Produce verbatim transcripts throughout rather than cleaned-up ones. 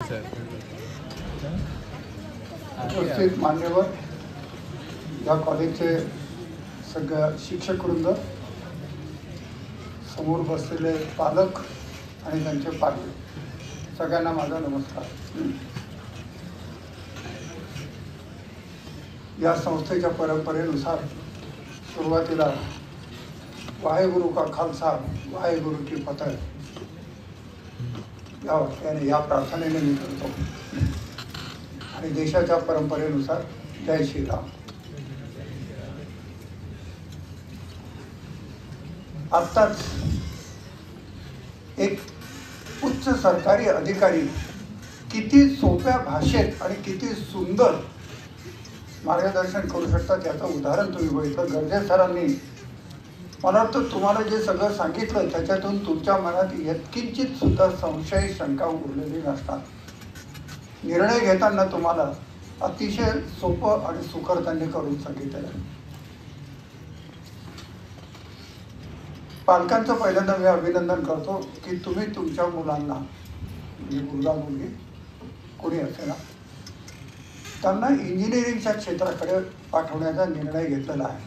उपस्थित मान्यवर, या कॉलेजचे सगळ्या शिक्षक वृंद, समोर बसलेले पालक आणि त्यांचे पालक, सगळ्यांना माझा नमस्कार. या संस्थेच्या परंपरेनुसार सुरुवातीला वाहेगुरु का खालसा वाहेगुरु की फतह या वाक्याने, या प्रार्थनेने मी करतो. आणि देशाच्या परंपरेनुसार जय श्रीराम. आत्ताच एक उच्च सरकारी अधिकारी किती सोप्या भाषेत आणि किती सुंदर मार्गदर्शन करू शकतात याचं उदाहरण तुम्ही बघितलं. गर्जे सरांनी मला वाटतं तुम्हाला जे सगळं सांगितलं त्याच्यातून तुमच्या मनात यत्किंचित सुद्धा संशय शंका उरलेली नसणार. निर्णय घेताना तुम्हाला अतिशय सोपं आणि सुकर त्यांनी करून सांगितलेलं. पालकांचं पहिल्यांदा मी अभिनंदन करतो की तुम्ही तुमच्या मुलांना, म्हणजे मुलगा मुलगी कोणी असेल, त्यांना इंजिनिअरिंगच्या क्षेत्राकडे पाठवण्याचा निर्णय घेतलेला आहे.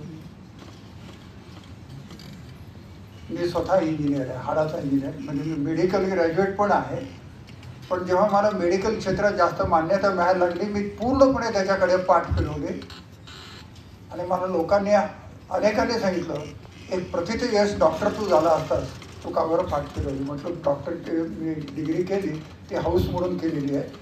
मी स्वतः इंजिनियर आहे, हाडाचा इंजिनियर, म्हणजे मी मेडिकल ग्रॅज्युएट पण आहे. पण जेव्हा मला मेडिकल क्षेत्रात जास्त मान्यता मिळायला लागली, मी पूर्णपणे त्याच्याकडे पाठ फिरवली. आणि मला लोकांनी, अनेकांनी सांगितलं, एक प्रथित यश डॉक्टर तू झाला असतास, तू का बरं पाठ फिरवली? म्हटलं डॉक्टर मी डिग्री केली ती हाऊस म्हणून केलेली आहे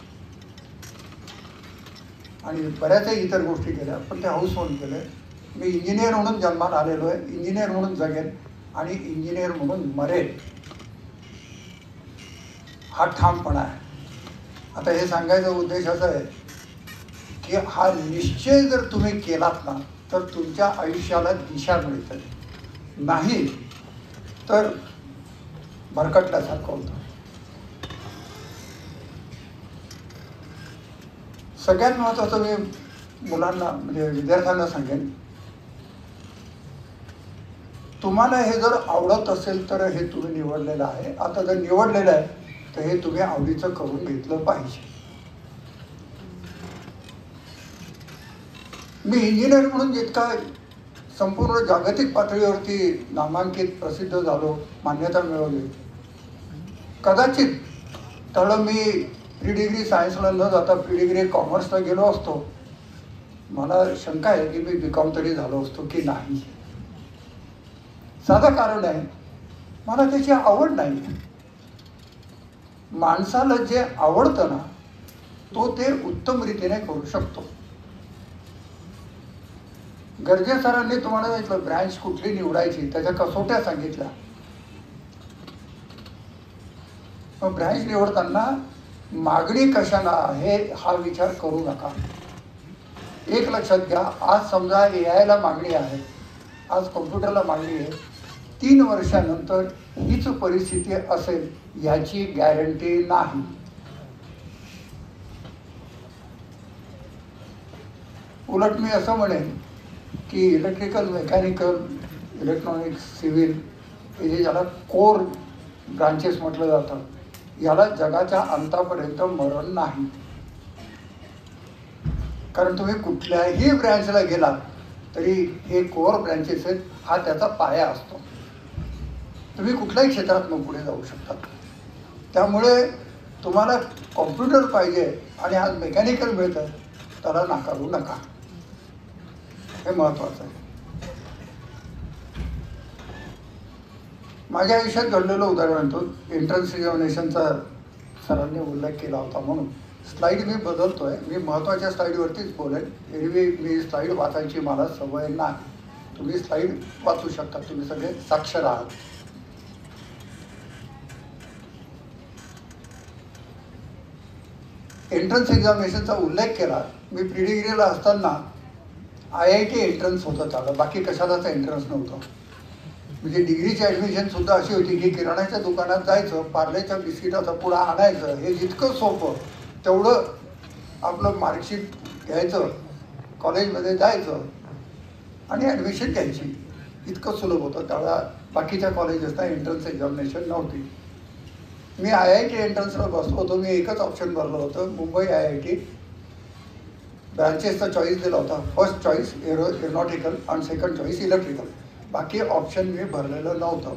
आणि बऱ्याचही इतर गोष्टी केल्या, पण ते हाऊस म्हणून केलं. मी इंजिनियर म्हणून जन्माला आलेलो आहे, इंजिनियर म्हणून जगेन आणि इंजिनियर म्हणून मरेल, हा ठामपणा आहे. आता हे सांगायचा उद्देश असा आहे की हा निश्चय जर तुम्ही केलात ना तर तुमच्या आयुष्याला दिशा मिळते, नाही तर भरकटल्यासारखं होतं. सगळ्यात महत्त्वाचं मी मुलांना, म्हणजे विद्यार्थ्यांना सांगेन, तुम्हाला हे जर आवडत असेल तर हे तुम्ही निवडलेलं आहे. आता जर निवडलेलं आहे तर हे तुम्ही आवडीचं करून घेतलं पाहिजे. मी इंजिनियर म्हणून जितका संपूर्ण जागतिक पातळीवरती नामांकित, प्रसिद्ध झालो, मान्यता मिळवली, कदाचित तर मी प्री डिग्री सायन्सला न जाता प्री डिग्री कॉमर्सला गेलो असतो. मला शंका आहे की मी बी कॉम तरी झालो असतो की नाही. साधं कारण आहे, मला त्याची आवड नाही. माणसाला जे आवडतं ना तो ते उत्तम रीतीने करू शकतो. गर्जे सरांनी तुम्हाला सांगितलं ब्रँच कुठली निवडायची, त्याच्या कसोट्या सांगितल्या. मग ब्रँच निवडताना मागणी कशाला आहे हा विचार करू नका. एक लक्षात घ्या, आज समजा ए आयला मागणी आहे, आज कॉम्प्युटरला मागणी आहे, तीन वर्षानंतर हीच परिस्थिती असेल याची गॅरंटी नाही. उलट मी असं म्हणेन की इलेक्ट्रिकल, मेकॅनिकल, इलेक्ट्रॉनिक्स, सिव्हिल हे जे ज्याला कोर ब्रांचेस म्हटलं जातं, याला जगाच्या अंतापर्यंत मरण नाही. कारण तुम्ही कुठल्याही ब्रँचला गेलात तरी हे कोर ब्रँचेस आहेत, हा त्याचा पाया असतो. तुम्ही कुठल्याही क्षेत्रात मग पुढे जाऊ शकता. त्यामुळे तुम्हाला कॉम्प्युटर पाहिजे आणि आज मेकॅनिकल मिळतं, त्याला नाकारू नका, हे महत्त्वाचं आहे. माझ्या आयुष्यात घडलेलं उदाहरण तो एंट्रन्स एक्झामिनेशनचा सरांनी उल्लेख केला होता म्हणून स्लाईड मी बदलतोय. मी महत्त्वाच्या स्लाईडवरतीच बोलेन. एरवी मी स्लाईड वाचायची मला सवय नाही. तुम्ही स्लाईड वाचू शकता, तुम्ही सगळे साक्षर आहात. एंट्रन्स एक्झामिनेशनचा उल्लेख केला. मी प्री डिग्रीला असताना आय आय टी एंट्रन्स होतं त्याला, बाकी कशालाच एंट्रन्स नव्हतं. म्हणजे डिग्रीची ॲडमिशनसुद्धा अशी होती की किराणाच्या दुकानात जायचं, पार्लेच्या बिस्किटाचा पुडा आणायचं, हे जितकं सोपं तेवढं आपलं मार्कशीट घ्यायचं, कॉलेजमध्ये जायचं आणि ॲडमिशन घ्यायची, इतकं सुलभ होतं. त्यावेळा बाकीच्या कॉलेजेसना एंट्रन्स एक्झामिनेशन नव्हती. मी आय आय टी एंट्रन्सला बसलो होतो. मी एकच ऑप्शन भरलं होतं, मुंबई आय आय टी. ब्रांचेसचा चॉईस दिला होता. फर्स्ट चॉईस एरो एरोनॉटिकल आणि सेकंड चॉईस इलेक्ट्रिकल. बाकी ऑप्शन मी भरलेलं नव्हतं.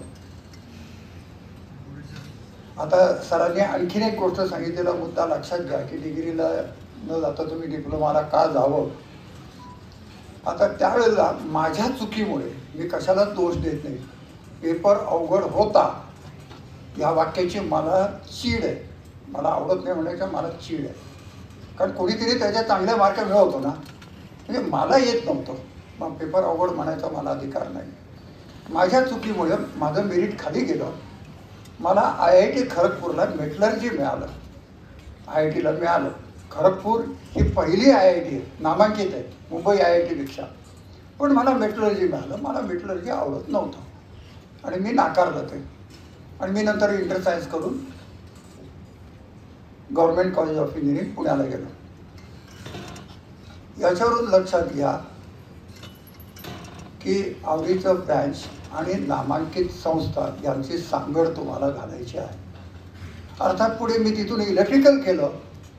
आता सरांनी आणखीन एक गोष्ट सांगितलेला मुद्दा लक्षात घ्या की डिग्रीला न जाता तुम्ही डिप्लोमाला का जावं. आता त्यावेळेला माझ्या चुकीमुळे, मी कशाला दोष देत नाही, पेपर अवघड होता या वाक्याची मला चीड आहे. मला आवडत नाही म्हणायचं, मला चीड आहे. कारण कोणीतरी त्याच्या चांगले मार्क मिळवतो ना, म्हणजे मला येत नव्हतं, मग पेपर अवघड म्हणायचा मला अधिकार नाही. माझ्या चुकीमुळे माझं मेरिट खाली गेलं. मला आय आय टी खरगपूरला मेटलर्जी मिळालं, आय आय टीला मिळालं. खरगपूर ही पहिली आय आय टी आहे, नामांकित आहे मुंबई आय आय टीपेक्षा. पण मला मेटलर्जी मिळालं. मला मेटलर्जी आवडत नव्हतं आणि मी नाकारलं ते. आणि मी नंतर इंटर सायन्स करून गव्हर्नमेंट कॉलेज ऑफ इंजिनिअरिंग पुण्याला गेलो. याच्यावरून लक्षात घ्या की आवडीचं ब्रँच आणि नामांकित संस्था यांची सांगड तुम्हाला घालायची आहे. अर्थात पुढे मी तिथून इलेक्ट्रिकल केलं,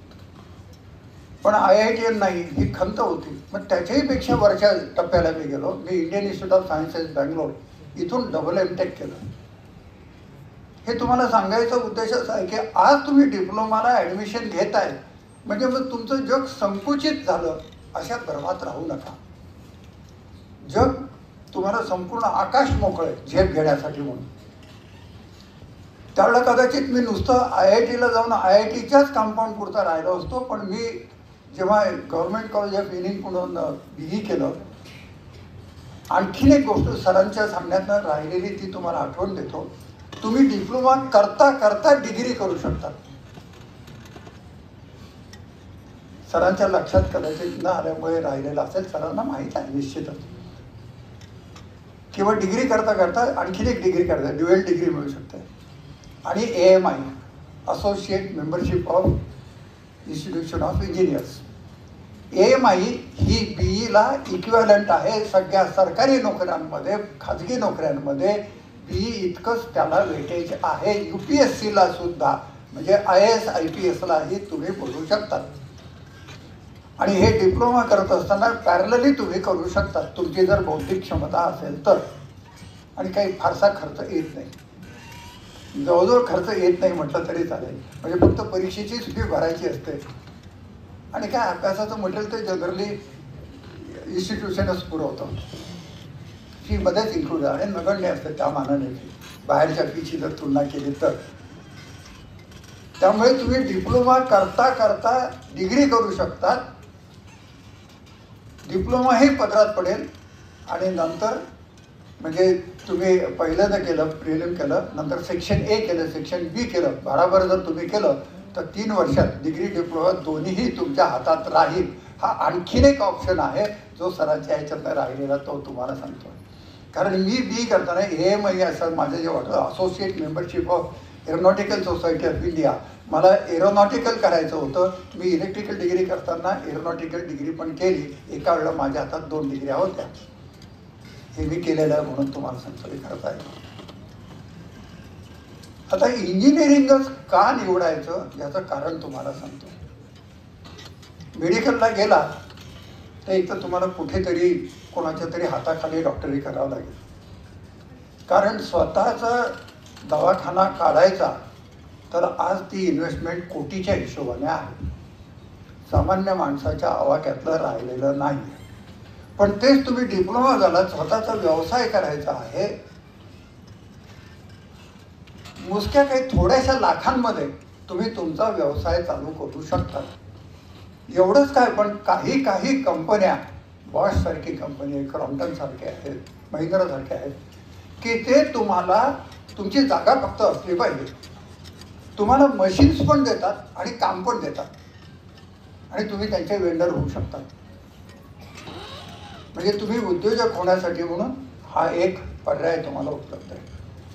पण आय आय टी एम नाही ही खंत होती. मग त्याच्याही पेक्षा वरच्या टप्प्याला मी गेलो. मी Indian institute of sciences Bangalore इथून डबल एम टेक केलं. हे तुम्हाला सांगायचा उद्देश असा आहे की आज तुम्ही डिप्लोमाला ॲडमिशन घेत आहे म्हणजे मग तुमचं जग संकुचित झालं अशा भ्रमात राहू नका. जग तुम्हाला संपूर्ण आकाश मोकळे झेप घेण्यासाठी म्हणून. त्यावेळेला कदाचित मी नुसतं आय आय टीला जाऊन आय आय टीच्याच कंपाऊंड पुरता राहिलो असतो. पण मी जेव्हा गव्हर्नमेंट कॉलेज ऑफ इंजिनिअरिंग पुढून बी ई केलं, आणखीन एक गोष्ट सरांच्या सांगण्यातनं राहिलेली ती तुम्हाला आठवण देतो. तुम्ही डिप्लोमा करता करता डिग्री करू शकता. सरांच्या लक्षात कदाचित न आल्यामुळे राहिलेलं असेल, सरांना माहीत आहे निश्चितच. किंवा डिग्री करता करता आणखीन एक डिग्री करता, ड्युएल डिग्री मिळू शकते. आणि A M I associate membership of institution of engineers. A M I ही बीईला इक्विव्हॅलंट आहे. सगळ्या सरकारी नोकऱ्यांमध्ये, खाजगी नोकऱ्यांमध्ये बीई इतकंच त्याला वेटेज आहे. यू पी एस सीला सुद्धा, म्हणजे I A S I P एसलाही तुम्ही बोलू शकतात. आणि हे डिप्लोमा करत असताना पॅरलली तुम्ही करू शकता, तुमची जर बौद्धिक क्षमता असेल तर. आणि काही फारसा खर्च येत नाही, जवळजवळ खर्च येत नाही म्हटलं तरी चालेल. म्हणजे फक्त परीक्षेचीच फी भरायची असते. आणि काय अभ्यासाचं मटेरियल ते जनरली इन्स्टिट्यूशनच पुरवतं. फीमध्येच इन्क्लूड आहे आणि नगण्य असते त्या मानाने फी बाहेरच्या फीची जर तुलना केली तर. त्यामुळे तुम्ही डिप्लोमा करता करता डिग्री करू शकतात. डिप्लोमाही पदरात पडेल आणि नंतर म्हणजे तुम्ही पहिल्यांदा केलं, प्रिलिम केलं, नंतर सेक्शन ए केलं, सेक्शन बी केलं, बराबर जर तुम्ही केलं तर तीन वर्षात डिग्री डिप्लोमा दोन्हीही तुमच्या हातात राहील. हा आणखीन एक ऑप्शन आहे जो सरांच्या ह्याच्यातनं राहिलेला तो तुम्हाला सांगतो. कारण मी बी करताना ए एम आय असं माझं जे वाटतं associate membership of aeronautical society of India, मला एरोनॉटिकल करायचं होतं. मी इलेक्ट्रिकल डिग्री करताना एरोनॉटिकल डिग्री पण केली. एका वेळेला माझ्या हातात दोन डिग्र्या होत्या. हे मी केलेलं आहे म्हणून तुम्हाला सांगतो हे करता येईल. आता इंजिनिअरिंगच का निवडायचं याचं कारण तुम्हाला सांगतो. मेडिकलला गेला तर एक तर तुम्हाला कुठेतरी कोणाच्या तरी हाताखाली डॉक्टरी करावं लागेल. कारण स्वतःचा दवाखाना काढायचा तर आज ती इन्व्हेस्टमेंट कोटीच्या हिशोबाने आहे. सामान्य माणसाच्या आवाक्यातलं राहिलेलं नाही. पण तेच तुम्ही डिप्लोमा झाला, स्वतःचा व्यवसाय करायचा आहे, मुजक्या काही थोड्याशा लाखांमध्ये तुम्ही तुमचा व्यवसाय चालू करू शकता. एवढंच काय, पण काही काही कंपन्या, बॉश सारखी कंपनी, क्रॉम्प्टन सारखे आहेत, महिंद्रा सारखे आहेत, की ते तुम्हाला तुमची जागा फक्त असली पाहिजे, तुम्हाला मशीन्स पण देतात आणि काम पण देतात आणि तुम्ही त्यांचे वेंडर होऊ शकता. म्हणजे तुम्ही उद्योजक होण्यासाठी म्हणून हा एक पर्याय तुम्हाला उपलब्ध आहे.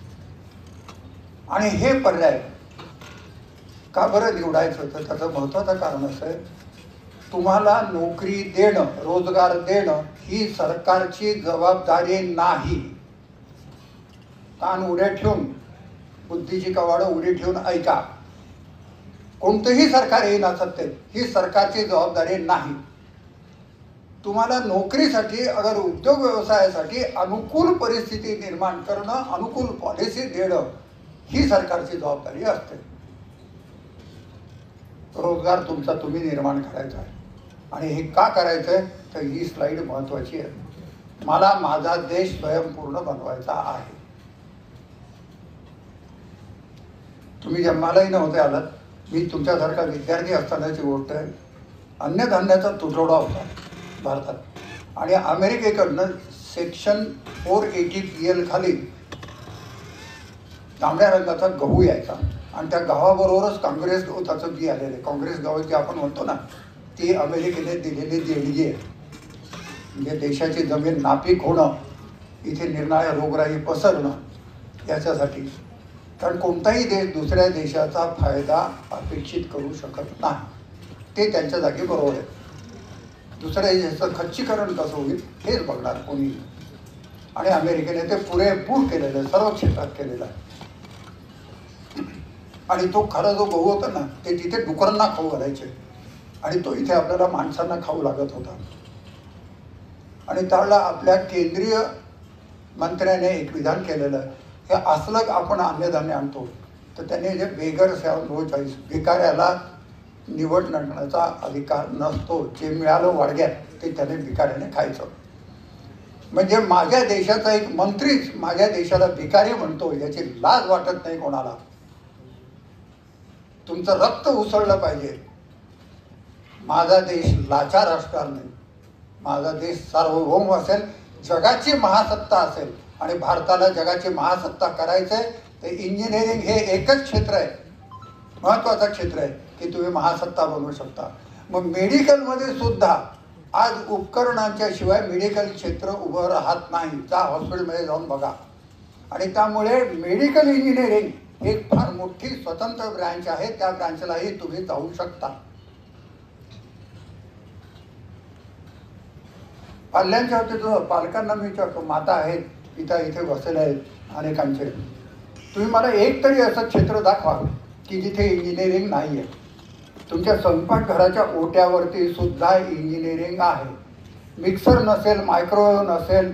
आणि हे पर्याय का बरं निवडायचं तर त्याचं महत्त्वाचं कारण असं आहे, तुम्हाला नोकरी देणं, रोजगार देणं ही सरकारची जबाबदारी नाही. कान उड्या ठेवून बुद्धीची कवाडं उडी ठेवून ऐका. कोणतंही सरकार येईल ना सत्तेत, ही सरकारची जबाबदारी नाही. तुम्हाला नोकरीसाठी अगर उद्योग व्यवसायासाठी अनुकूल परिस्थिती निर्माण करणं, अनुकूल पॉलिसी देणं ही सरकारची जबाबदारी असते. रोजगार तुमचा तुम्ही निर्माण करायचा आहे. आणि हे का करायचं आहे तर ही स्लाइड महत्त्वाची आहे. मला माझा देश स्वयंपूर्ण बनवायचा आहे. तुम्ही जन्मालाही नव्हते आलात. मी तुमच्यासारखा विद्यार्थी असतानाची गोष्ट आहे. अन्नधान्याचा तुटवडा होता भारतात आणि अमेरिकेकडनं section four eighty P L खाली तांबड्या रंगाचा गहू यायचा आणि त्या गव्हाबरोबरच काँग्रेस गवताचं बी आलेलं आहे. काँग्रेस गहू जे आपण म्हणतो ना, ती अमेरिकेने दिलेली देणगी आहे. म्हणजे देशाची जमीन नापीक होणं, इथे निर्णायक रोगराई पसरणं याच्यासाठी. कारण कोणताही देश दुसऱ्या देशाचा फायदा अपेक्षित करू शकत नाही. ते त्यांच्या जागी बरोबर आहे. दुसऱ्या देशाचं खच्चीकरण कसं होईल हेच बघणार कोणी. आणि अमेरिकेने ते पुरेपूर केलेलं आहे, सर्व क्षेत्रात केलेलं आहे. आणि तो खरा जो गहू होता ना, ते तिथे डुकरांना खाऊ घालायचे आणि तो इथे आपल्याला माणसांना खाऊ लागत होता. आणि त्यावेळेला आपल्या केंद्रीय मंत्र्याने एक विधान केलेलं, हे असलं आपण अन्नधान्य आणतो तर त्याने जे बेगर्स हॅव नो चॉईस, भिकाऱ्याला निवडण्याचा अधिकार नसतो. जे मिळालं वाडग्यात ते त्याने भिकाऱ्याने खायचं. म्हणजे माझ्या देशाचा एक मंत्रीच माझ्या देशाला भिकारी म्हणतो याची लाज वाटत नाही कोणाला. तुमचं रक्त उसळलं पाहिजे. माझा देश लाचार असणार नाही. माझा देश सार्वभौम असेल, जगाची महासत्ता असेल. आणि भारताला जगाची महासत्ता करायचं आहे तर इंजिनिअरिंग हे एकच क्षेत्र आहे, महत्त्वाचं क्षेत्र आहे की तुम्ही महासत्ता बनवू शकता. मग मेडिकलमध्ये सुद्धा आज उपकरणांच्या शिवाय मेडिकल क्षेत्र उभं राहत नाही. जा हॉस्पिटलमध्ये जाऊन बघा. आणि त्यामुळे मेडिकल इंजिनिअरिंग एक फार मोठी स्वतंत्र ब्रँच आहे. त्या ब्रँचलाही तुम्ही जाऊ शकता. पाल्यांच्या बाबतीत पालकांना मी विचारतो, माता आहेत, पिता इथे बसलेले आहेत अनेकांचे, तुम्ही मला एक तरी असं क्षेत्र दाखवा की जिथे इंजिनिअरिंग नाही आहे. तुमच्या स्वयंपाकघराच्या ओट्यावरती सुद्धा इंजिनिअरिंग आहे. मिक्सर नसेल, मायक्रोवेव्ह नसेल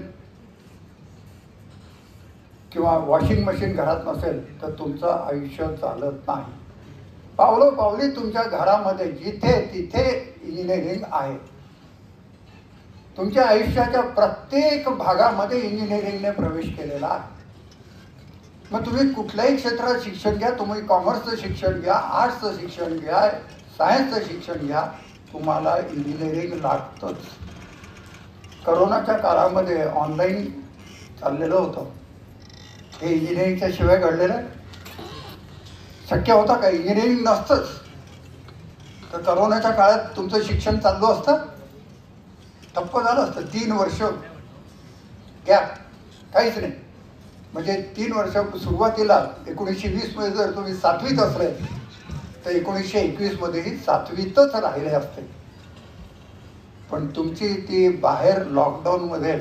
किंवा वॉशिंग मशीन घरात नसेल तर तुमचं आयुष्य चालत नाही. पावलोपावली तुमच्या घरामध्ये जिथे तिथे इंजिनिअरिंग आहे. तुमच्या आयुष्याच्या प्रत्येक भागामध्ये इंजिनिअरिंगने प्रवेश केलेला आहे. मग तुम्ही कुठल्याही क्षेत्रात शिक्षण घ्या, तुम्ही कॉमर्सचं शिक्षण घ्या, आर्ट्सचं शिक्षण घ्या, सायन्सचं शिक्षण घ्या, तुम्हाला इंजिनिअरिंग लागतंच. करोनाच्या काळामध्ये ऑनलाईन चाललेलं होतं, हे इंजिनिअरिंगच्या शिवाय घडलेलं आहे. शक्य होता का? इंजिनिअरिंग नसतंच तर करोनाच्या काळात तुमचं शिक्षण चालू असतं, ठप्प झालं असतं. तीन वर्ष गॅप, काहीच नाही. म्हणजे तीन वर्ष सुरुवातीला एकोणीसशे वीसमध्ये जर तुम्ही सातवीत असले तर एकोणीसशे एकवीसमध्येही सातवीतच राहिले असते. पण तुमची ती बाहेर लॉकडाऊनमध्ये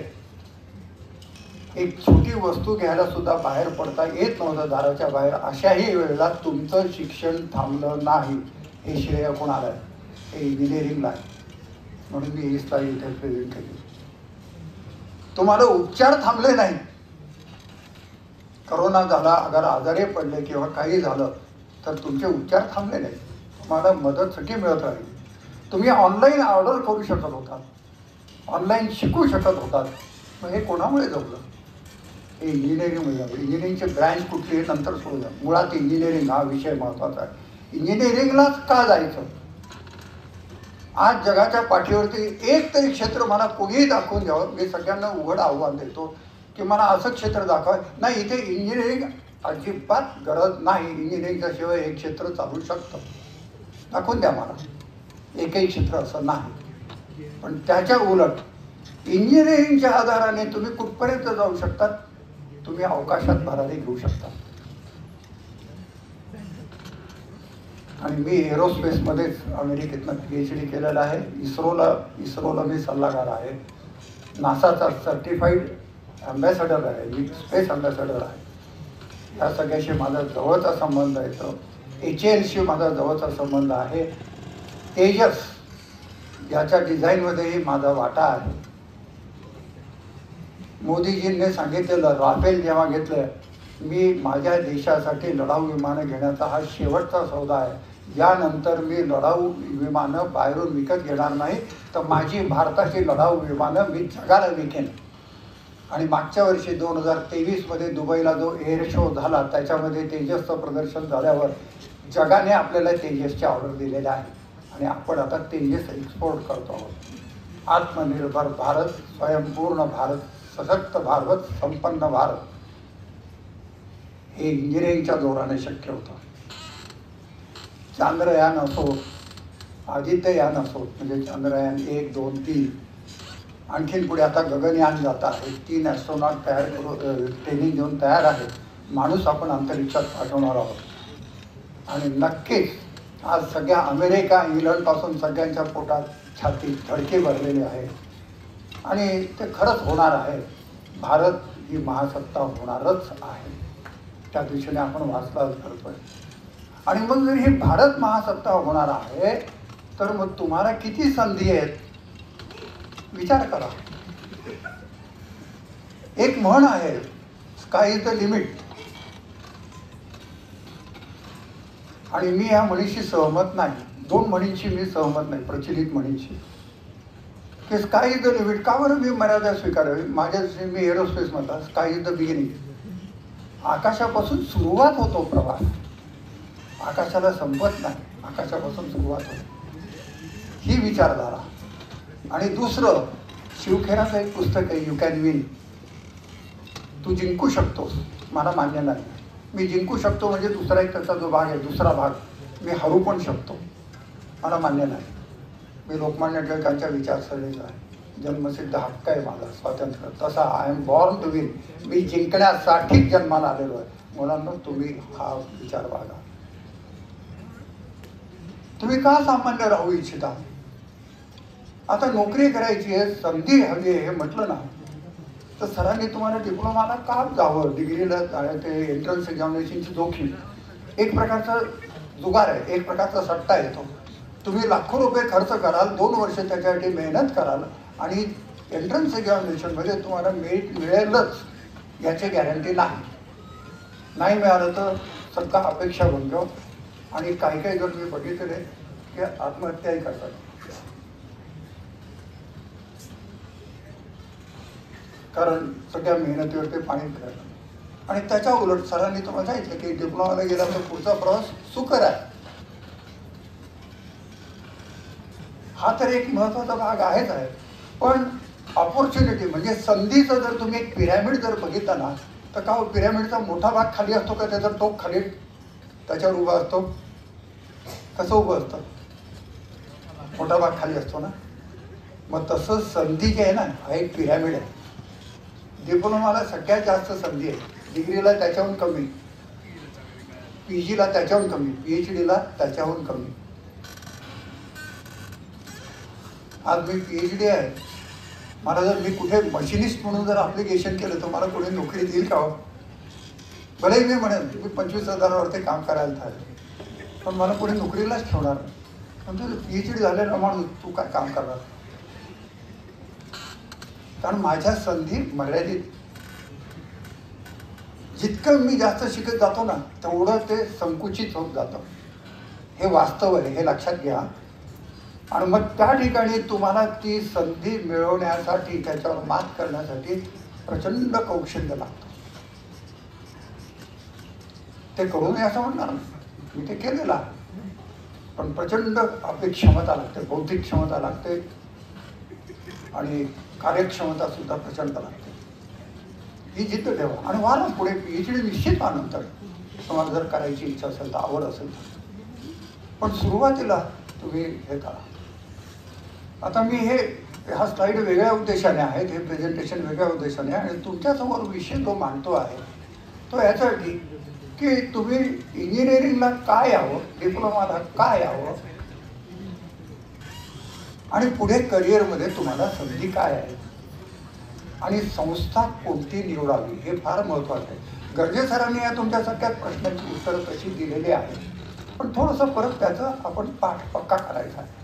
एक छोटी वस्तू घ्यायला सुद्धा बाहेर पडता येत नव्हतं दाराच्या बाहेर. अशाही वेळेला तुमचं शिक्षण थांबलं नाही. हे श्रेय कोणाला आहे? हे इंजिनिअरिंगला आहे. म्हणून मी ही स्लाइड इथे प्रेझेंट केली. तुम्हाला उपचार थांबले नाही. करोना झाला, अगर आजारी पडले किंवा काही झालं तर तुमचे उपचार थांबले नाही. तुम्हाला मदत सगळी मिळत राहील. तुम्ही ऑनलाईन ऑर्डर करू शकत होता, ऑनलाईन शिकू शकत होतात. मग हे कोणामुळे जमलं? हे इंजिनिअरिंगमुळे झालं. इंजिनिअरिंगची ब्रँच कुठली आहे नंतर सोडूया. मुळात इंजिनिअरिंग हा विषय महत्त्वाचा आहे. इंजिनिअरिंगलाच का जायचं? आज जगाच्या पाठीवरती एक तरी क्षेत्र मला कोणीही दाखवून द्यावं. मी सगळ्यांना उघड आव्हान देतो की मला असं क्षेत्र दाखवा. नाही, इथे इंजिनिअरिंग अजिबात गरज नाही. इंजिनिअरिंगच्या शिवाय एक क्षेत्र चालू शकतं. दाखवून द्या मला एकही क्षेत्र असं नाही. पण त्याच्या उलट इंजिनिअरिंगच्या आधाराने तुम्ही कुठपर्यंत जाऊ शकतात? तुम्ही अवकाशात भरारी घेऊ शकता. आणि मी एरोस्पेसमध्येच अमेरिकेतनं पी एच डी केलेलं आहे. इस्रोला इस्रोला मी सल्लागार आहे. नासाचा सर्टिफाईड ॲम्बॅसॅडर आहे. मी स्पेस ॲम्बॅसॅडर आहे. या सगळ्याशी माझा जवळचा संबंध येतो. एच एलशी माझा जवळचा संबंध आहे. तेजस याच्या डिझाईनमध्येही माझा वाटा आहे. मोदीजींनी सांगितलेलं राफेल जेव्हा घेतलं, मी माझ्या देशासाठी लढाऊ विमानं घेण्याचा हा शेवटचा सौदा आहे. यानंतर मी लढाऊ विमानं बाहेरून विकत घेणार नाही, तर माझी भारताची लढाऊ विमानं मी जगाला विकेन. आणि मागच्या वर्षी दोन हजार तेवीसमध्ये दुबईला जो एअर शो झाला त्याच्यामध्ये तेजसचं प्रदर्शन झाल्यावर जगाने आपल्याला तेजसची ऑर्डर दिलेल्या आहे. आणि आपण आता तेजस एक्सपोर्ट करतो आहोत. आत्मनिर्भर भारत, स्वयंपूर्ण भारत, सशक्त भारत, संपन्न भारत हे इंजिनिअरिंगच्या जोराने शक्य होतं. चांद्रयान असो, आदित्ययान असो, म्हणजे चांद्रयान एक दोन तीन, आणखीन पुढे आता गगनयान जात आहे. तीन ॲस्ट्रॉनॉट तयार करू ट्रेनिंग देऊन तयार आहे. माणूस आपण अंतरिक्षात पाठवणार आहोत. आणि नक्कीच आज सगळ्या अमेरिका इंग्लंडपासून सगळ्यांच्या पोटात छाती धडके भरलेले आहे. आणि ते खरंच होणार आहे. भारत ही महासत्ता होणारच आहे. त्या दिशेने आपण वाचलाच करतोय. आणि मग जर ही भारत महासत्ता होणार आहे तर मग तुम्हाला किती संधी आहेत विचार करा. एक म्हण आहे, स्काय इज द लिमिट. आणि मी या म्हणीशी सहमत नाही. दोन म्हणींशी मी सहमत नाही, प्रचलित म्हणींशी, की स्काय इज द लिमिट. का बरं मी मर्यादा स्वीकारावी? माझ्या मी एरोस्पेसमधला स्काय इज द बिगिनिंग. आकाशापासून सुरुवात होतो प्रवास, आकाशाला संपत नाही, आकाशापासून सुरुवात होते, ही विचारधारा. आणि दुसरं, शिवखेराचं एक पुस्तक आहे, यू कॅन विन. तू जिंकू शकतोस. मला मान्य नाही. मी जिंकू शकतो म्हणजे दुसरा एक त्याचा जो भाग आहे, दुसरा भाग, मी हरू पण शकतो, मला मान्य नाही. मी लोकमान्य टिळकांच्या विचारसरणीचा आहे. जन्मसिद्ध हक्क आहे माझा स्वातंत्र्य. तसा I am born to win. मी जिंकण्यासाठीच जन्माला आलेलो आहे. मुलांना तुम्ही हा विचार बाळगा. तुम्ही का सामान्य राहू इच्छिता? आता नोकरी करायची आहे, संधी हवी आहे हे म्हटलं ना, तर सरांनी तुम्हाला डिप्लोमाला का जावं? डिग्रीला ते एंट्रन्स एक्झामिनेशनची जोखीम एक प्रकारचा जुगार आहे, एक प्रकारचा सट्टा येतो. तुम्ही लाखो रुपये खर्च कराल, दोन वर्ष त्याच्यासाठी मेहनत कराल आणि एंट्रन्स एक्झामिनेशनमध्ये तुम्हाला मिळ मिळेलच याची गॅरंटी नाही. नाही मिळालं तर सगळा अपेक्षा भंग. आणि काही काही जर तुम्ही बघितले की आत्महत्याही करतात. कारण सगळ्या मेहनतीवर ते पाणी फिरतात. आणि त्याच्या उलट सरांनी तुम्हाला सांगितलं की डिप्लोमाला गेला तर पुढचा प्रवास सुकर आहे. हा तर एक महत्वाचा भाग आहेच आहे. पण ऑपॉर्च्युनिटी म्हणजे संधीचं जर तुम्ही एक पिरॅमिड जर बघितला ना, तर का पिरॅमिडचा मोठा भाग खाली असतो का त्याचा टोक खाली त्याच्यावर उभा असतो? कसं उभं असतं? मोठा भाग खाली असतो ना. मग तसं संधी जी आहे ना, हा एक पिरॅमिड आहे. डिप्लोमाला सगळ्यात जास्त संधी आहे, डिग्रीला त्याच्याहून कमी, पी जीला त्याच्याहून कमी, पी एच डीला त्याच्याहून कमी. आज मी पी एच डी आहे. मला जर मी कुठे मशिनिस्ट म्हणून जर ॲप्लिकेशन केलं तर मला कोणी नोकरी देईल का? भलेही मी म्हणेन मी पंचवीस हजारावरती काम करायला थांबेल, पण मला कोणी नोकरीलाच ठेवणार नाही. म्हणजे पी एच डी झालेला माणूस तू काय काम करणार? कारण माझ्या संधी मर्यादित. जितकं मी जास्त शिकत जातो ना तेवढं ते संकुचित होत जातं. हे वास्तव आहे, हे लक्षात घ्या. आणि मग त्या ठिकाणी तुम्हाला ती संधी मिळवण्यासाठी, त्याच्यावर मात करण्यासाठी प्रचंड कौशल्य लागतं. ते करू नये असं म्हणणार मी, ते केलेलं आहे. पण प्रचंड आपली क्षमता लागते, बौद्धिक क्षमता लागते आणि कार्यक्षमता सुद्धा प्रचंड लागते. ही जिद्द ठेवा आणि व्हा ना पुढे. पी एच डी निश्चित व्हा नंतर, तुम्हाला जर करायची इच्छा असेल तर, आवड असेल तर. पण सुरुवातीला तुम्ही हे करा. आता मी हे हा स्लाईड वेगळ्या उद्देशाने आहेत, हे प्रेझेंटेशन वेगळ्या उद्देशाने आहे. आणि तुमच्यासमोर विषय जो मांडतो आहे तो यासाठी की तुम्ही इंजिनिअरिंगला काय यावं, डिप्लोमाला काय यावं आणि पुढे करिअरमध्ये तुम्हाला संधी काय आहे आणि संस्था कोणती निवडावी हे फार महत्त्वाचं आहे. गर्जे सरांनी या तुमच्या सगळ्यात प्रश्नांची उत्तरं तशी दिलेली आहेत, पण थोडंसं परत त्याचा आपण पाठ पक्का करायचा आहे.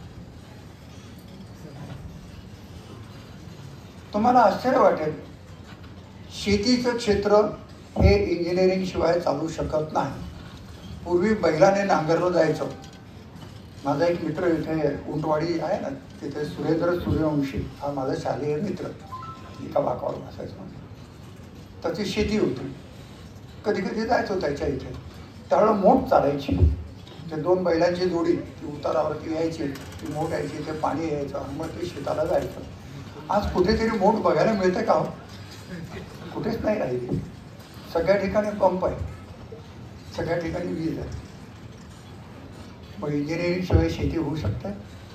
तुम्हाला आश्चर्य वाटेल, शेतीचं क्षेत्र हे इंजिनिअरिंग शिवाय चालू शकत नाही. पूर्वी बैलाने नांगरलं जायचं. माझा एक मित्र इथे उंटवाडी आहे ना, तिथे सुरेंद्र सूर्यवंशी हा माझा शालेय मित्र, एका वाकावर बसायचो. त्याची शेती होती. कधी कधी जायचो त्याच्या इथे. त्यावेळेला मोठ चालायची. ते दोन बैलांची जोडी ती उतारावरती यायची, ती मोठ यायची, ते पाणी यायचं आणि मग ते शेताला जायचं. आज कुठेतरी मोठ बघायला मिळते का हो? कुठेच नाही राहिली. सगळ्या ठिकाणी पंप आहे, सगळ्या ठिकाणी वीज आहे. मग इंजिनिअरिंग शिवाय शेती होऊ शकते?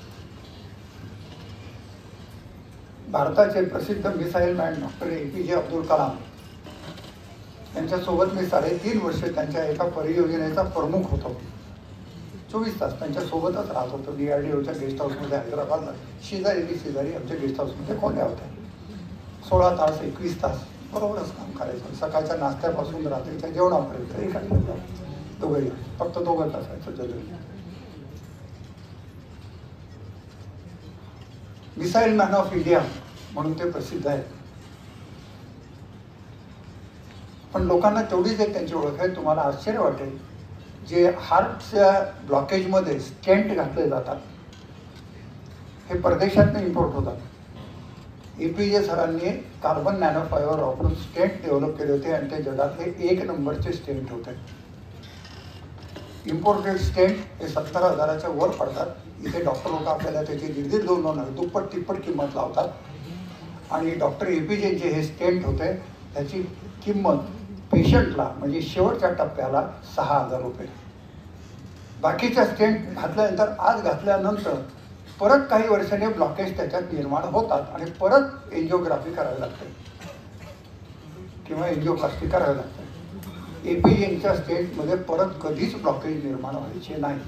भारताचे प्रसिद्ध missile man doctor A P J Abdul Kalam यांच्यासोबत मी साडेतीन वर्ष त्यांच्या एका परियोजनेचा प्रमुख होतो. चोवीस तास त्यांच्यासोबतच राहत होतो. डी आर डी ओच्या गेस्ट हाऊसमध्ये हैदराबादला शेजारी शेजारी आमच्या गेस्ट हाऊसमध्ये खोल्या होत्या. सोळा तास एकवीस तास बरोबरच काम करायचं. सकाळच्या नाश्त्यापासून रात्रीच्या जेवणापर्यंत एका दोघंही, फक्त दोघंच असायचं जगली. मिसाईल मॅन ऑफ इंडिया म्हणून ते प्रसिद्ध आहेत. पण लोकांना तेवढीच एक त्यांची ओळख आहे. तुम्हाला आश्चर्य वाटेल, जे हार्टच्या ब्लॉकेजमध्ये स्टेंट घातले जातात हे परदेशातून इम्पोर्ट होतात. ए पी जे सरांनी कार्बन नॅनो फायबर वापरून स्टेंट डेव्हलप केले होते आणि ते जगातले एक नंबरचे स्टेंट होते. इम्पोर्टेड स्टेंट हे सत्तर हजाराच्या वर पडतात. इथे डॉक्टर लोक आपल्याला त्याची दीड दीड दोन दोन दुप्पट तिप्पट किंमत लावतात. आणि डॉक्टर ए पी जेंचे हे स्टेंट होते, त्याची किंमत पेशंटला म्हणजे शेवटच्या टप्प्याला सहा हजार रुपये. बाकीच्या स्टेंट घातल्यानंतर आज घातल्यानंतर परत काही वर्षांनी ब्लॉकेज त्याच्यात निर्माण होतात आणि परत एन्जिओग्राफी करावी लागते किंवा एन्जिओप्लास्टी करावी लागते. ए पी जेंच्या स्टेंटमध्ये परत कधीच ब्लॉकेज निर्माण व्हायचे नाही.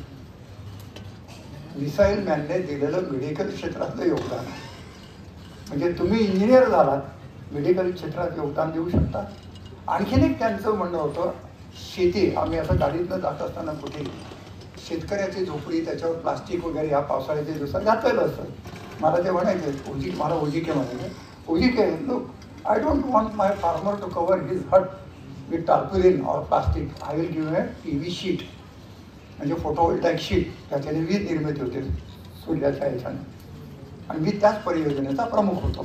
मिसाईल मॅनने दिलेलं मेडिकल क्षेत्रातलं योगदान आहे. म्हणजे तुम्ही इंजिनियर झालात, मेडिकल क्षेत्रात योगदान देऊ शकता. आणखीन एक त्यांचं म्हणणं होतं, शेती आम्ही असं गाडीतनं जात असताना कुठे शेतकऱ्याची झोपडी त्याच्यावर प्लास्टिक वगैरे ह्या पावसाळ्याच्या दिवसात घातलेलं असतं. मला ते म्हणायचे, ओजी मला ओजीके म्हणायचे, ओजीके look, I don't want my farmer to cover his hut with tarpaulin or plastic, I will give A P V sheet, म्हणजे फोटोवोल्टाईक शीट. त्याच्याने वीज निर्मिती होते सूर्याच्या ह्याच्याने. आणि मी त्याच परियोजनेचा प्रमुख होतो.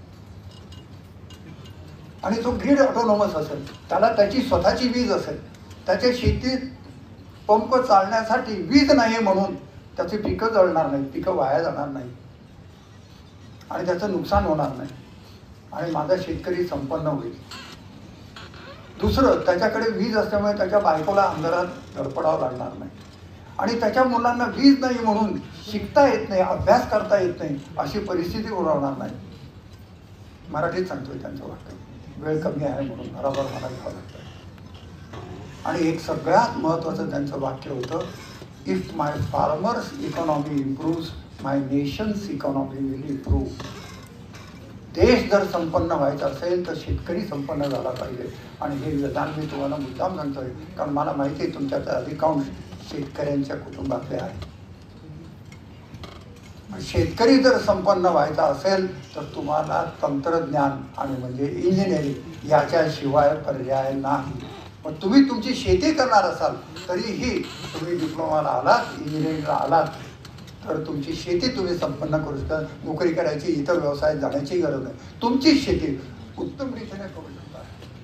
आणि तो ग्रीड ऑटोनॉमस असेल, त्याला त्याची स्वतःची वीज असेल, त्याच्या शेतीत पंप चालण्यासाठी वीज नाही म्हणून त्याची पिकं जळणार नाही, पिकं वाया जाणार नाही आणि त्याचं नुकसान होणार नाही आणि माझा शेतकरी संपन्न होईल. दुसरं, त्याच्याकडे वीज असल्यामुळे त्याच्या बायकोला अंधारात धडपडावं लागणार नाही आणि त्याच्या मुलांना वीज नाही म्हणून शिकता येत नाही, अभ्यास करता येत नाही अशी परिस्थिती उद्भवणार नाही. मराठीत सांगतोय त्यांचं वाक्य, वेळ कमी आहे म्हणून बरोबर मला घ्यावं लागतं. आणि एक सगळ्यात महत्त्वाचं त्यांचं वाक्य होतं, if my farmers economy improves my nation's economy will improve. देश जर संपन्न व्हायचा असेल तर शेतकरी संपन्न झाला पाहिजे. आणि हे विधान मी तुम्हाला मुद्दाम सांगतोय कारण मला माहिती आहे तुमच्यात अधिकांश शेतकऱ्यांच्या कुटुंबातले आहे. शेतकरी जर संपन्न व्हायचा असेल तर तुम्हाला तंत्रज्ञान आणि म्हणजे इंजिनिअरिंग याच्याशिवाय पर्याय नाही. मग तुम्ही तुमची शेती करणार असाल तरीही तुम्ही डिप्लोमाला आलात, इंजिनिअरिंगला आलात तर तुमची शेती तुम्ही संपन्न करू शकता. नोकरी करायची, इतर व्यवसायात जाण्याची गरज नाही. तुमची शेती उत्तम रीतीने करू शकता.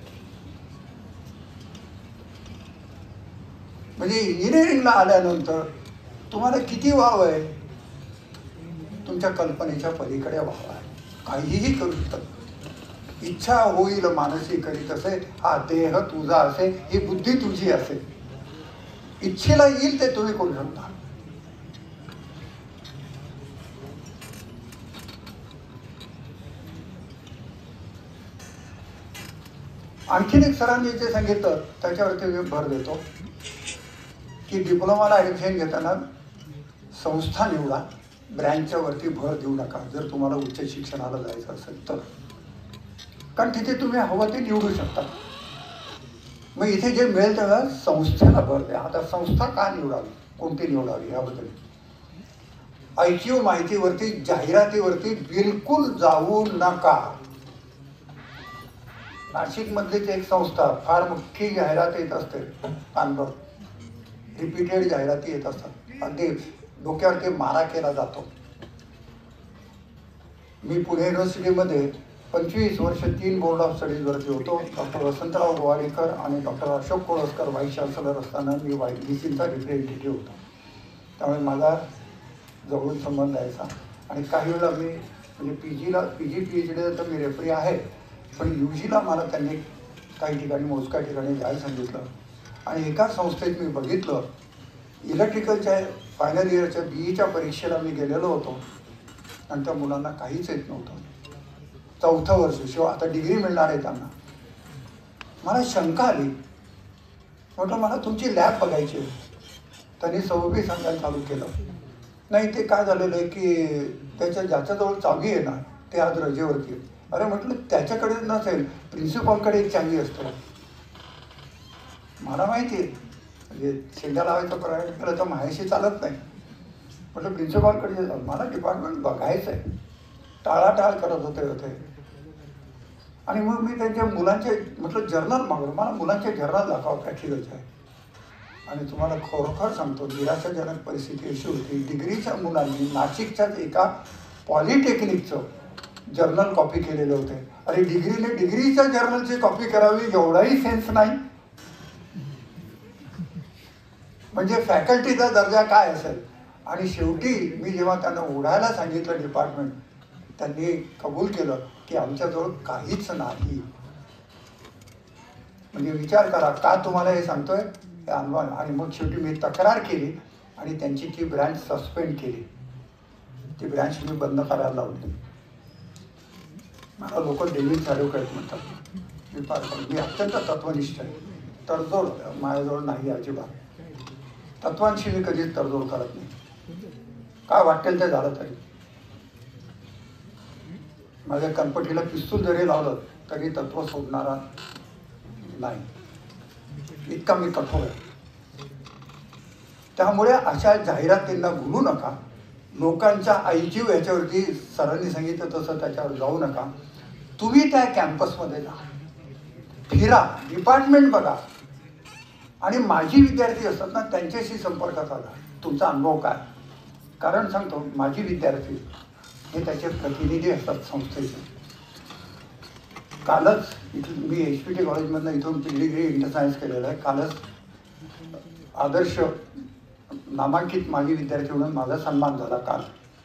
म्हणजे इंजिनिअरिंगला आल्यानंतर तुम्हाला किती वाव आहे, तुमच्या कल्पनेच्या पलीकडे वाव आहे. काहीही करू शकतात. इच्छा होईल मानसी करी तसे, हा देह तुझा असे, ही बुद्धी तुझी असे. इच्छेला येईल ते तुम्ही करू शकता. आणखीन एक सरांनी जे सांगितलं त्याच्यावरती मी भर देतो की डिप्लोमाला ॲडमिशन घेताना संस्था निवडा, ब्रँचच्या वरती भर देऊ नका जर तुम्हाला उच्च शिक्षणाला जायचं असेल तर. कारण तिथे तुम्ही हवं ते निवडू शकता. मग इथे जे मिळेल तेव्हा संस्थेला भर द्या. आता संस्था का निवडावी, कोणती निवडावी याबद्दल ऐकीव माहितीवरती, जाहिरातीवरती बिलकुल जाऊ नका. नाशिक मधलीच एक संस्था, फार मोठी जाहिरात येत असते कानभर, रिपीटेड जाहिराती येत असतात, अगदी डोक्यावरती मारा केला जातो. मी पुणे युनिव्हर्सिटीमध्ये पंचवीस वर्ष तीन बोर्ड ऑफ स्टडीजवरती होतो. डॉक्टर वसंतराव गोवारीकर आणि doctor Ashok Kolaskar vice chancellor असताना मी वाय डी सीचा रिप्रेझेंटेटिव्ह होतो. त्यामुळे माझा जवळून संबंध यायचा. आणि काही वेळा मी म्हणजे पी जीला पी जी पी एच डीला तर मी रेफरी आहे, पण यू जीला मला त्यांनी काही ठिकाणी मोजक्या ठिकाणी जायला सांगितलं. आणि एका संस्थेत मी बघितलं, इलेक्ट्रिकलच्या फायनल इयरच्या बी ईच्या परीक्षेला मी गेलेलो होतो आणि त्या मुलांना काहीच येत नव्हतं. चौथं वर्ष शिवाय आता डिग्री मिळणार आहे त्यांना. मला शंका आली, म्हटलं मला तुमची लॅब बघायची. त्यांनी सबबी सांगायला चालू केलं. नाही ते काय झालेलं आहे की त्याच्या ज्याच्याजवळ चावी आहे ना ते आज रजेवरती. अरे म्हटलं त्याच्याकडे नसेल, प्रिन्सिपॉलकडे एक चावी असतो. मला माहिती आहे म्हणजे शेंडा लावायचा प्रयत्न केला तर माझ्याशी चालत नाही. म्हटलं प्रिन्सिपॉलकडे जाऊ, मला डिपार्टमेंट बघायचं आहे. टाळाटाळ करत होते होते आणि मग मी त्यांच्या मुलांचे म्हटलं जर्नल मागवलं. मला मुलांचे जर्नल दाखवा प्रॅक्टिकलचे आहे. आणि तुम्हाला खरोखर सांगतो, निराशाजनक परिस्थिती अशी होती, डिग्रीच्या मुलांनी नाशिकच्याच एका पॉलिटेक्निकचं जर्नल कॉपी केलेले होते. अरे डिग्रीने डिग्रीच्या जर्नलची कॉपी करावी एवढाही सेन्स नाही. म्हणजे फॅकल्टीचा दर्जा काय असेल. आणि शेवटी मी जेव्हा त्यांना उडायला सांगितलं डिपार्टमेंट, त्यांनी कबूल केलं की आमच्याजवळ काहीच नाही. म्हणजे विचार करा का तुम्हाला हे सांगतोय हे अनुभव. आणि मग शेवटी मी तक्रार केली आणि त्यांची ती ब्रँच सस्पेंड केली. ती ब्रँच मी बंद करायला लावली. मला लोक डेव्हिड ॲडव्होकेट म्हणतात. मी फार मी अत्यंत तत्वनिष्ठ आहे. तडजोड माझ्याजवळ नाही अजिबात. तत्वांशी मी कधीच तडजोड करत नाही. काय वाटेल ते झालं तरी. माझ्या कनपटीला पिस्तूल जरी लावलं तरी तत्व सोडणारा नाही, इतका मी कठोर आहे. त्यामुळे अशा जाहिरातींना भुलू नका. लोकांच्या आईजीव याच्यावरती सरांनी सांगितलं तसं त्याच्यावर जाऊ नका. तुम्ही त्या कॅम्पसमध्ये जा, फिरा, डिपार्टमेंट बघा आणि माझी विद्यार्थी असतात ना त्यांच्याशी संपर्कात आला. तुमचा अनुभव काय. कारण सांगतो, माझी विद्यार्थी हे त्याचे प्रतिनिधी असतात संस्थेचे. कालच इथून मी एच पी टी कॉलेजमधनं इथून पी डिग्री इंटर सायन्स केलेलं आहे. कालच आदर्श नामांकित माझी विद्यार्थी म्हणून माझा सन्मान झाला. काल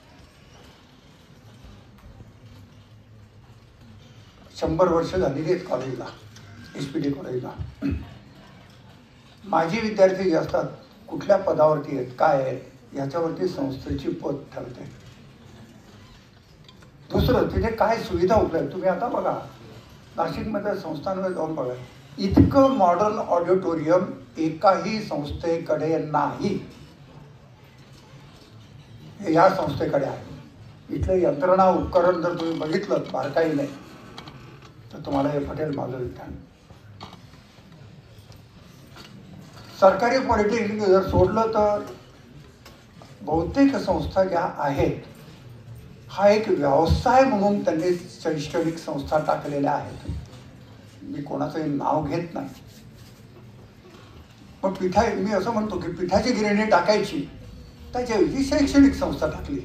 शंभर वर्ष झालेली आहेत कॉलेजला, एच पी टी कॉलेजला. माझी विद्यार्थी जे असतात कुठल्या पदावरती आहेत काय आहेत याच्यावरती संस्थेची पद ठरते. दुसरं तिथे काय सुविधा उपलब्ध. तुम्ही आता बघा नाशिकमध्ये संस्थांमध्ये जाऊन बघा, इतकं मॉडर्न ऑडिटोरियम एकाही संस्थेकडे नाही. हे या संस्थेकडे आहे. इथलं यंत्रणा उपकरण जर तुम्ही बघितलं बारकाईने तर तुम्हाला हे पटेल माझं विधान. सरकारी पॉलिटेक्निक जर सोडलं तर बहुतेक संस्था ज्या आहेत हा एक व्यवसाय म्हणून त्यांनी शैक्षणिक संस्था टाकलेल्या आहेत. मी कोणाचंही नाव घेत नाही. पण पिठा मी असं म्हणतो की पिठाची गिरणी टाकायची त्याच्याऐवजी शैक्षणिक संस्था टाकली.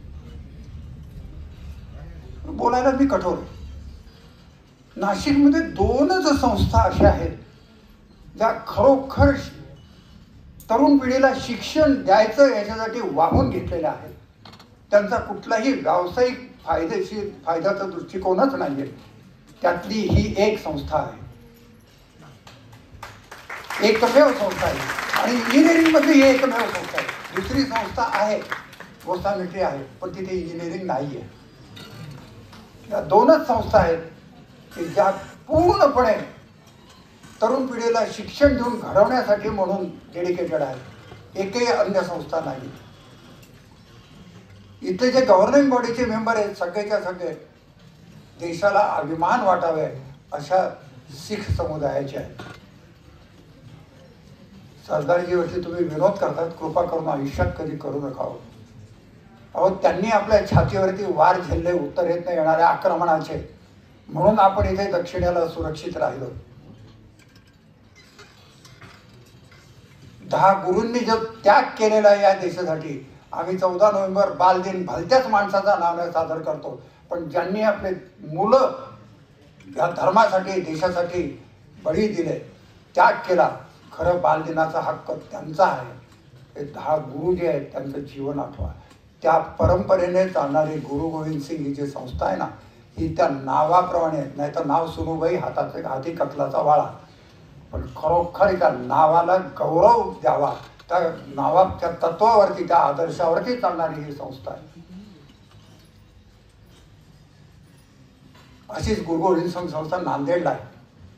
बोलायला मी कठोर. नाशिकमध्ये दोनच संस्था अशा आहेत ज्या खरोखर तरुण पिढीला शिक्षण द्यायचं याच्यासाठी वाहून घेतलेल्या आहेत. त्यांचा कुठलाही व्यावसायिक फायदेशीर फायद्याचा दृष्टिकोनच नाही आहे. त्यातली ही एक संस्था आहे, एकमेव संस्था आहे. आणि इंजिनिअरिंगमध्ये ही एकमेव संस्था आहे. दुसरी संस्था आहे गोसामिट्री आहे पण तिथे इंजिनिअरिंग नाही आहे. या दोनच संस्था आहेत की ज्या पूर्णपणे तरुण पिढीला शिक्षण देऊन घडवण्यासाठी म्हणून डेडिकेटेड आहे. एकही अन्य संस्था नाही. इथले जे गव्हर्निंग बॉडीचे मेंबर आहेत सगळेच्या सगळे देशाला अभिमान वाटावे अशा शीख समुदायाचे आहेत. सरदारजीवरती तुम्ही विरोध करतात, कृपा करून आयुष्यात कधी करू नका हो. अहो, त्यांनी आपल्या छातीवरती वार झेलले उत्तर येत नाही येणाऱ्या आक्रमणाचे, म्हणून आपण इथे दक्षिणेला सुरक्षित राहिलो. दहा गुरूंनी जो त्याग केलेला आहे या देशासाठी, आम्ही चौदा नोव्हेंबर बाल दिन भलत्याच माणसाचा नावाने सादर करतो, पण ज्यांनी आपले मुलं या धर्मासाठी देशासाठी बळी दिले, त्याग केला, खरं बालदिनाचा हक्क त्यांचा आहे. हे दहा गुरु जे आहेत त्यांचं जीवन आठवा. त्या परंपरेने चालणारी गुरु गोविंद सिंग ही जी संस्था आहे ना, ही त्या नावाप्रमाणे, नाही तर नाव सुनूबाई हाताचा हाती कथलाचा वाळा, पण खरोखर त्या नावाला गौरव द्यावा, त्या नावाच्या तत्वावरती, त्या आदर्शावरती चालणारी ही संस्था आहे. अशीच गुरु गोविंद सिंग संस्था नांदेडला आहे.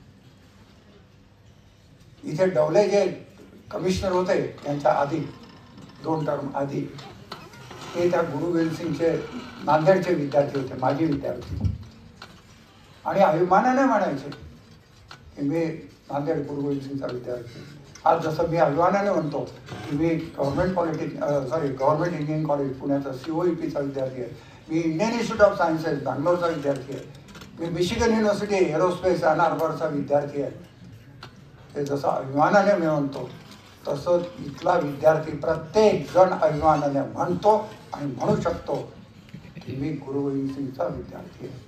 इथे डवले जे कमिशनर होते त्यांच्या आधी दोन टर्म आधी, ते त्या गुरु गोविंद सिंगचे नांदेडचे विद्यार्थी होते, माजी विद्यार्थी, आणि अभिमानाने म्हणायचे की मी नांदेड गुरु गोविंद सिंगचा विद्यार्थी. आज जसं मी अभिमानाने म्हणतो की मी government polytechnic sorry government engineering college पुण्याचा सी ओ ई पीचा विद्यार्थी आहे, मी इंडियन इन्स्टिट्यूट ऑफ सायन्सेस बँगलोरचा विद्यार्थी आहे, मी मिशिगन युनिव्हर्सिटी एरोस्पेस अँड हार्बरचा विद्यार्थी आहे. ते जसं अभिमानाने मी म्हणतो तसं इथला विद्यार्थी प्रत्येक जण अभिमानाने म्हणतो आणि म्हणू शकतो की मी गुरु गोविंद सिंगचा विद्यार्थी आहे.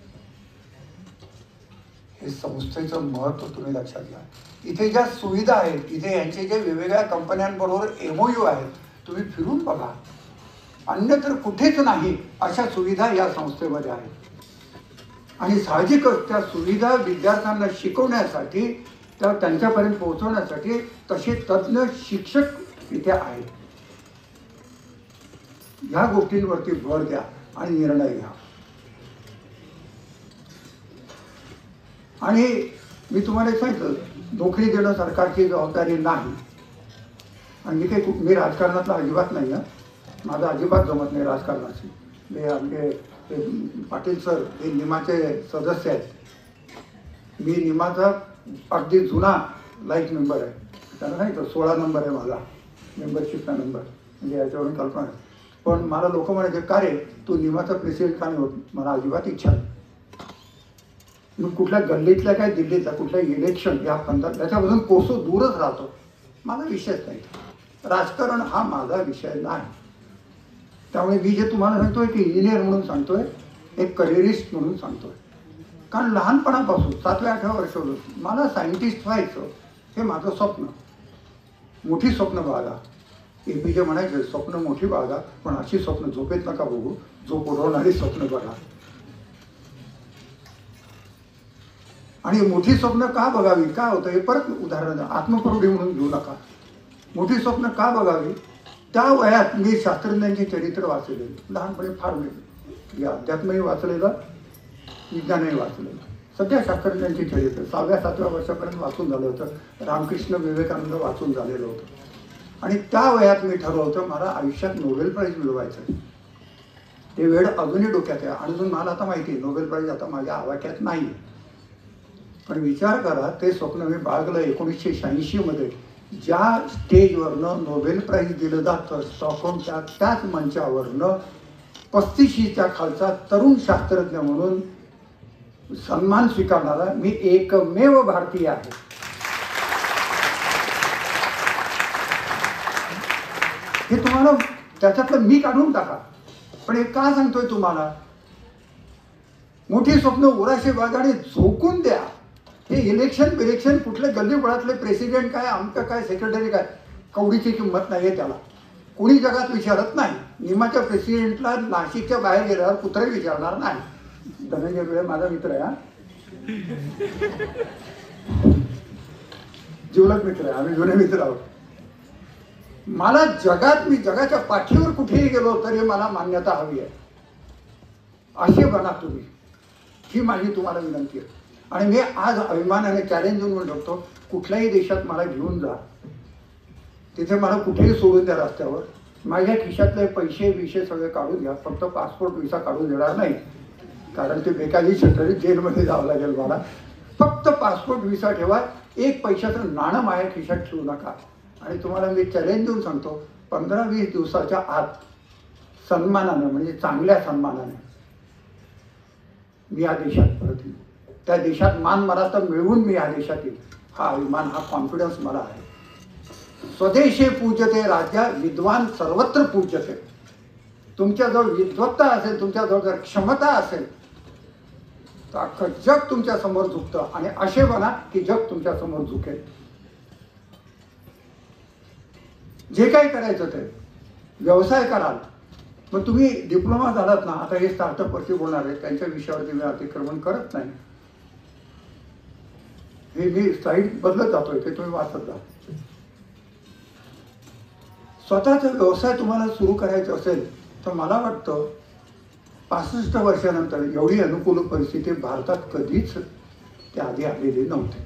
हे संस्थेचं महत्त्व तुम्ही लक्षात घ्या. इथे ज्या सुविधा आहेत, इथे यांचे जे वेगवेगळ्या कंपन्यांबरोबर एमओयू आहेत, तुम्ही फिरून बघा, अन्यत्र कुठेच नाही अशा सुविधा या संस्थेमध्ये आहेत. आणि साहजिकच त्या सुविधा विद्यार्थ्यांना शिकवण्यासाठी, त्या त्यांच्यापर्यंत पोहोचवण्यासाठी तसे तज्ज्ञ शिक्षक इथे आहेत. ह्या गोष्टींवरती भर द्या आणि निर्णय घ्या. आणि मी तुम्हाला सांगितलं, नोकरी देणं सरकारची जबाबदारी नाही. आणि मी काही मी राजकारणातला अजिबात नाही आहे, माझं अजिबात जमत नाही राजकारणाची. मी आमचे पाटील सर हे निमाचे सदस्य आहेत. मी निमाचा अगदी जुना लाईफ मेंबर आहे, त्यांना नाही तर सोळा नंबर आहे माझा मेंबरशिपचा नंबर, म्हणजे याच्यावरून कल्पना आहे. पण मला लोक म्हणायचे, का रे तू निमाचा प्रेसिडेंट का नाही होत? मला अजिबात इच्छा नाही. मी कुठल्या गल्लीतल्या काय दिल्लीतल्या कुठल्या इलेक्शन या पंधरा त्याच्यापासून कोसो दूरच राहतो. माझा विषयच नाही, राजकारण हा माझा विषय नाही. त्यामुळे मी जे तुम्हाला सांगतोय की इंजिनियर म्हणून सांगतोय, एक करिअरिस्ट म्हणून सांगतोय. कारण लहानपणापासून सातव्या आठव्या वर्षापासून मला सायंटिस्ट व्हायचं हे माझं स्वप्न. मोठी स्वप्न बाळगा. ए पी जे म्हणायचे, स्वप्न मोठी बाळगा, पण अशी स्वप्न झोपेत नका बघू, झोप उडवणारी स्वप्न बघा. आणि मोठी स्वप्न का बघावी, काय होतं हे परत उदाहरण आत्मप्रौढी म्हणून घेऊ नका. मोठी स्वप्न का बघावी, त्या वयात मी शास्त्रज्ञांची चरित्र वाचलेली, लहानपणी फार मी अध्यात्मही वाचलेलं, विज्ञानही वाचलेलं, सगळ्या शास्त्रज्ञांची चरित्र सहाव्या सातव्या वर्षापर्यंत वाचून झालं होतं. रामकृष्ण विवेकानंद वाचून झालेलं होतं. आणि त्या वयात मी ठरवलं होतं मला आयुष्यात नोबेल प्राईज मिळवायचं. ते वेळ अजूनही डोक्यात आहे. आणि अजून मला आता माहिती आहे नोबेल प्राईज आता माझ्या आवाक्यात नाही. पण विचार करा, ते स्वप्न मी बाळगलं. एकोणीसशे शहाऐंशीमध्ये ज्या स्टेजवरनं नोबेल प्राईज दिलं जातं स्टॉकहोमच्या, त्याच मंचावरनं पस्तीशीच्या खालचा तरुण शास्त्रज्ञ म्हणून सन्मान स्वीकारणारा मी एकमेव भारतीय आहे. हे तुम्हाला त्याच्यातलं मी काढून टाका. पण हे का सांगतोय तुम्हाला, मोठी स्वप्न उराशे बाजाने झोकून द्या. हे इलेक्शन बिलेक्शन कुठले गल्लीबळातले प्रेसिडेंट काय, आमचं काय, सेक्रेटरी काय, कवडीची किंमत नाही आहे त्याला. कोणी जगात विचारत नाही. निमाच्या प्रेसिडेंटला नाशिकच्या बाहेर गेल्यावर कुत्रे विचारणार नाही. धनंजय वेळे माझा मित्र आहे, हा जिवलग मित्र आहे, आम्ही जुने मित्र आहोत. मला जगात, मी जगाच्या पाठीवर कुठेही गेलो तरी मला मान्यता हवी आहे. असे बना तुम्ही, ही माझी तुम्हाला विनंती आहे. आणि मी आज अभिमानाने चॅलेंज देऊन म्हणू शकतो, कुठल्याही देशात मला घेऊन जा, तिथे मला कुठेही सोडून द्या रस्त्यावर. माझ्या खिशातले पैसे विषय सगळे काढून घ्या, फक्त पासपोर्ट विसा काढून देणार नाही, कारण ते बेकायदेशीर तरी जेलमध्ये जावं लागेल मला. फक्त पासपोर्ट विसा ठेवा, एक पैशाचं नाणं माझ्या खिशात ठेवू नका. आणि तुम्हाला मी चॅलेंज देऊन सांगतो, पंधरा वीस दिवसाच्या आत सन्मानाने म्हणजे चांगल्या सन्मानाने मी या देशात परत येईल. त्या देशात मान मला तर मिळवून मी या देशात येईल, हा अभिमान, हा कॉन्फिडन्स मला आहे. स्वदेशे पूज्यते राज्या विद्वान सर्वत्र पूज्यते. तुमच्याजवळ विद्वत्ता असेल, तुमच्याजवळ जर क्षमता असेल तर अख्खं जग तुमच्या समोर झुकतं. आणि असे बना की जग तुमच्या समोर झुकेल. जे काही करायचं ते व्यवसाय कराल. मग तुम्ही डिप्लोमा झालात ना, आता हे स्टार्टअपवरती बोलणार आहे, त्यांच्या विषयावरती मी अतिक्रमण करत नाही. हे मी स्लाईड बदलत जातोय, ते तुम्ही वाचत जा. स्वतःचा व्यवसाय तुम्हाला सुरू करायचा असेल तर मला वाटतं पासष्ट वर्षानंतर एवढी अनुकूल परिस्थिती भारतात कधीच त्या आधी आलेली नव्हती.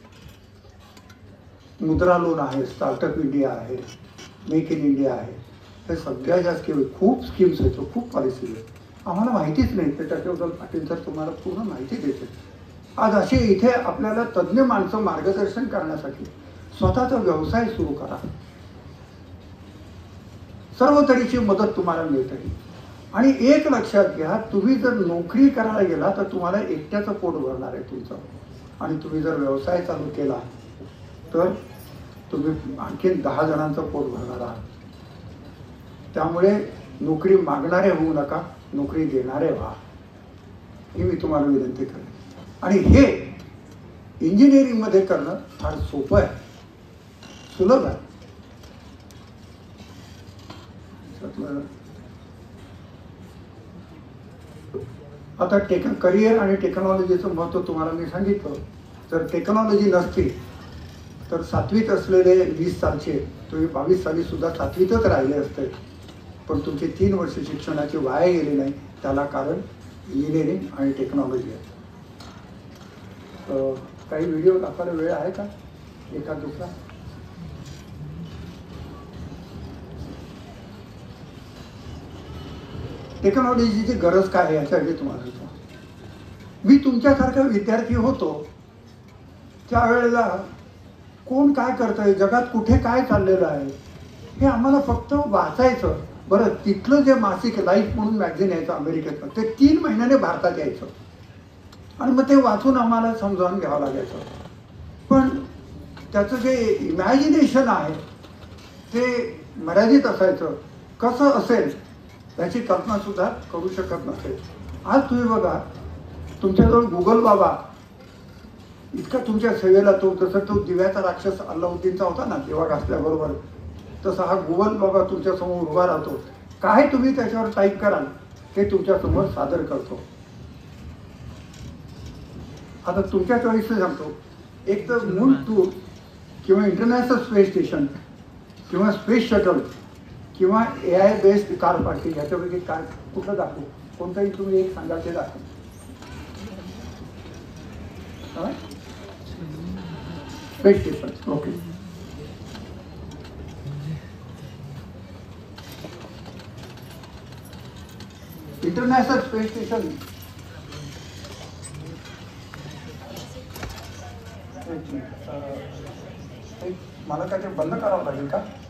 मुद्रा लोन आहे, स्टार्टअप इंडिया आहे, मेक इन इंडिया आहे, हे सगळ्या ज्या स्कीम, खूप स्कीम्स आहेत, खूप पॉलिसीज आहेत. आम्हाला माहितीच नाही, त्याच्याबद्दल पाटील सर तुम्हाला पूर्ण माहिती देते. आज असे इथे आपल्याला तज्ज्ञ माणसं मार्गदर्शन करण्यासाठी स्वतःचा व्यवसाय सुरू करा. सर्व तऱ्हेची मदत तुम्हाला मिळते. आणि एक लक्षात घ्या, तुम्ही जर नोकरी करायला गेला तर तुम्हाला एकट्याचं पोट भरणार आहे तुमचं. आणि तुम्ही जर व्यवसाय चालू केला तर तुम्ही आणखीन दहा जणांचं पोट भरणार आहात. त्यामुळे नोकरी मागणारे होऊ नका, नोकरी देणारे व्हा, ही मी तुम्हाला विनंती करेन. आणि हे इंजिनिअरिंगमध्ये करणं फार सोपं आहे, सुलभ आहे. आता टेक करिअर आणि टेक्नॉलॉजीचं महत्त्व तुम्हाला मी सांगितलं. जर टेक्नॉलॉजी नसती तर सातवीत असलेले वीस सालचे तुम्ही बावीस साली सुद्धा सातवीतच राहिले असते. पण तुमचे तीन वर्ष शिक्षणाचे वाया गेले नाही, त्याला कारण इंजिनिअरिंग आणि टेक्नॉलॉजी आहे. काही व्हिडिओ दाखवायला वेळ आहे का, एका दुसरा? टेक्नॉलॉजीची गरज काय आहे याच्यासाठी तुम्हाला सांगतो. मी तुमच्यासारखा विद्यार्थी होतो त्यावेळेला कोण काय करतंय, जगात कुठे काय चाललेलं आहे हे आम्हाला फक्त वाचायचं. बरं, तिथलं जे मासिक लाईफ म्हणून मॅगझिन यायचं अमेरिकेतनं, ते तीन महिन्याने भारतात यायचं आणि मग ते वाचून आम्हाला समजावून घ्यावं लागायचं. पण त्याचं जे इमॅजिनेशन आहे ते मर्यादित असायचं. कसं असेल याची कल्पनासुद्धा करू शकत नसेल. आज तुम्ही बघा, तुमच्याजवळ गुगल बाबा इतका तुमच्या सेवेला, तो जसं तो दिव्याचा राक्षस अल्लाउद्दीनचा होता ना दिवा घासल्याबरोबर, तसा हा गुगल बाबा तुमच्यासमोर उभा राहतो. काय तुम्ही त्याच्यावर टाईप कराल ते तुमच्यासमोर सादर करतो. आता तुमच्या चॉईसने सांगतो, एक तर मून टूर किंवा इंटरनॅशनल स्पेस स्टेशन किंवा स्पेस शटल किंवा A I based car party, ह्याच्यापैकी काय कुठलं दाखवू? कोणतंही तुम्ही एक सांगा, ते दाखवू. Space station, okay. International space station, मला काय ते बंद करावं लागेल का?